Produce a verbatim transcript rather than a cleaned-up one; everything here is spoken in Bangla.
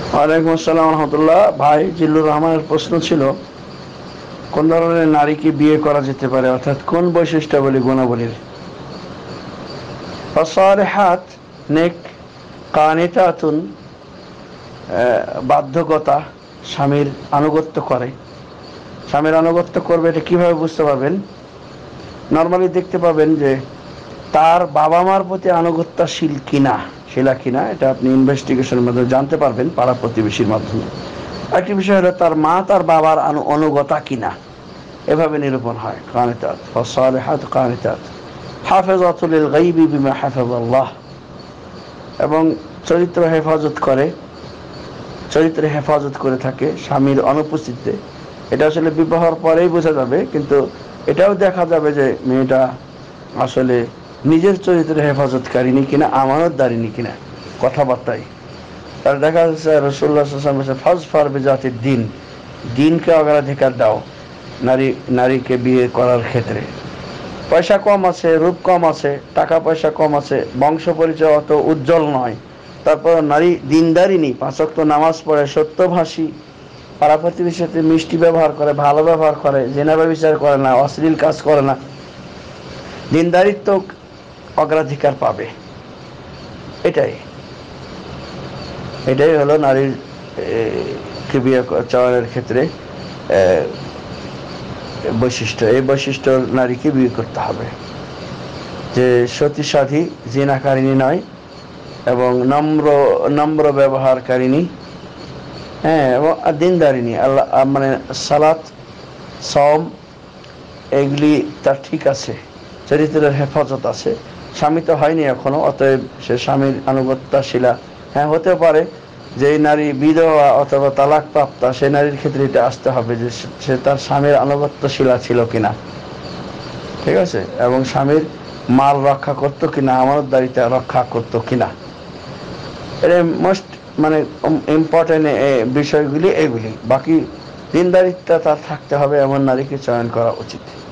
ওয়ালাইকুম আসসালাম রহমতুল্লাহ। ভাই জিল্লুর রহমানের প্রশ্ন ছিল, কোন ধরনের নারীকে বিয়ে করা যেতে পারে, অর্থাৎ কোন বৈশিষ্ট্যাবলী গুণাবলীর। ফাসালিহাত, নেক, কানিতাতুন, বাধ্যকতা, স্বামীর আনুগত্য করে। স্বামীর আনুগত্য করবে, এটা কিভাবে বুঝতে পারবেন? নর্মালি দেখতে পাবেন যে তার বাবা মার প্রতি আনুগত্যশীল কিনা, শিলা কিনা, এটা আপনি ইনভেস্টিগেশনের মাধ্যমে জানতে পারবেন, পাড়া প্রতিবেশীর মাধ্যমে। একটি বিষয় হলো তার মা তার বাবার আনু অনুগতা কিনা, এভাবে নিরূপণ হয়। কানিতাত, ফাসালিহাত কানিতাত, হাফেজাতুল লিল গায়বি বিমা হাফাজাল্লাহ, এবং চরিত্র হেফাজত করে, চরিত্রে হেফাজত করে থাকে স্বামীর অনুপস্থিতিতে। এটা আসলে বিবাহের পরেই বোঝা যাবে, কিন্তু এটাও দেখা যাবে যে মেয়েটা আসলে নিজের চরিত্রে হেফাজতকারিনী কিনা, আমানতদারিনী কিনা, কথাবার্তায়। তার দেখা যাচ্ছে রাসূলুল্লাহ সাল্লাল্লাহু আলাইহি ওয়াসাল্লাম ফাজ ফার বিজাতিদ দ্বীন, দ্বীনকে অগ্রাধিকার দাও নারী নারীকে বিয়ে করার ক্ষেত্রে। পয়সা কম আছে, রূপ কম আছে, টাকা পয়সা কম আছে, বংশ পরিচয় অত উজ্জ্বল নয়, তারপর নারী দিনদারিনী, পাঁচ ওয়াক্ত নামাজ পড়ে, সত্যভাষী, পাড়া প্রতিবেশীর সাথে মিষ্টি ব্যবহার করে, ভালো ব্যবহার করে, জেনা ব্যভিচার করে না, অশ্লীল কাজ করে না, দিনদারিত্ব অগ্রাধিকার পাবে। এটাই এটাই হলো নারীর কে বিয়ে চয়নের ক্ষেত্রে বৈশিষ্ট্য। এই বৈশিষ্ট্য নারীকে বিয়ে করতে হবে, যে সতী সাধী, জিনাকারিণী নয়, এবং নম্র নম্র ব্যবহারকারিণী, হ্যাঁ, এবং দিনদারিণী। আল্লাহ মানে সালাত, সওম, এগুলি তার ঠিক আছে, চরিত্রের হেফাজত আছে। স্বামী তো হয়নি এখনো, অতএব সে স্বামীর আনুগত্যশীলা। হ্যাঁ, হতে পারে যে এই নারী বিধবা অথবা তালাক প্রাপ্তা, সেই নারীর ক্ষেত্রে এটা আসতে হবে যে সে তার স্বামীর আনুগত্যশীলা ছিল কিনা, ঠিক আছে, এবং স্বামীর মাল রক্ষা করতো কিনা, আমানতদারিতা রক্ষা করতো কিনা। এটা মোস্ট মানে ইম্পর্টেন্ট বিষয়গুলি এগুলি। বাকি দিনদারিত্ব তার থাকতে হবে, এমন নারীকে চয়ন করা উচিত।